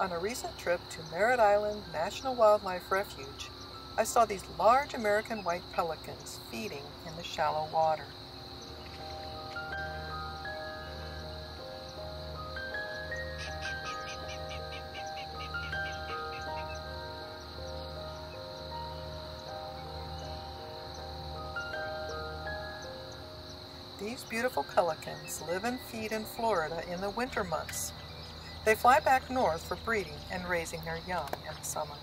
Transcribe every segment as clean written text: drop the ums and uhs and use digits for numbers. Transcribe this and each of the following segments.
On a recent trip to Merritt Island National Wildlife Refuge, I saw these large American white pelicans feeding in the shallow water. These beautiful pelicans live and feed in Florida in the winter months. They fly back north for breeding and raising their young in the summer.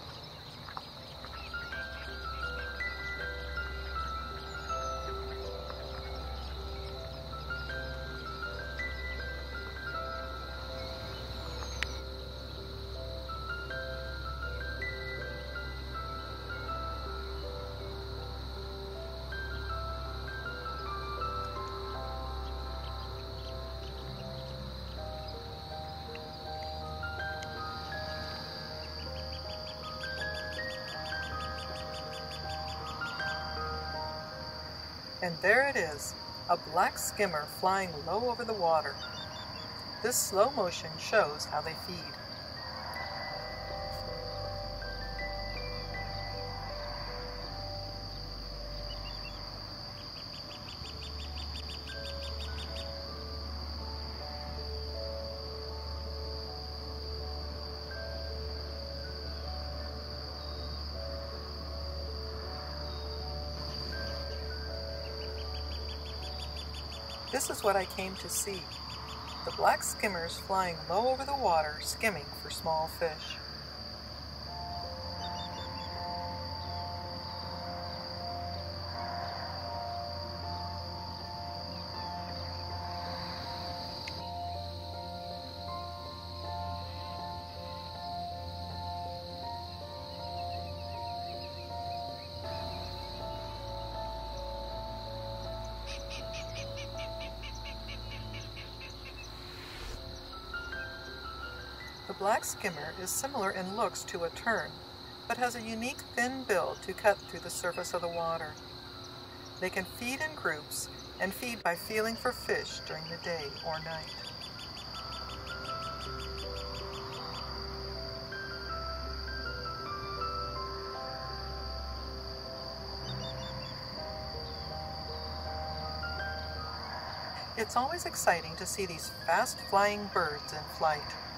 And there it is, a black skimmer flying low over the water. This slow motion shows how they feed. This is what I came to see. The black skimmers flying low over the water, skimming for small fish. The black skimmer is similar in looks to a tern, but has a unique thin bill to cut through the surface of the water. They can feed in groups and feed by feeling for fish during the day or night. It's always exciting to see these fast-flying birds in flight.